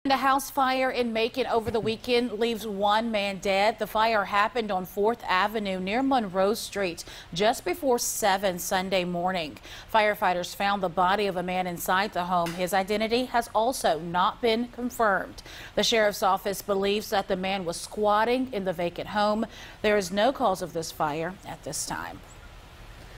A house fire in Macon over the weekend leaves one man dead. The fire happened on 4th Avenue near Monroe Street just before 7 Sunday morning. Firefighters found the body of a man inside the home. His identity has also not been confirmed. The sheriff's office believes that the man was squatting in the vacant home. There is no cause of this fire at this time.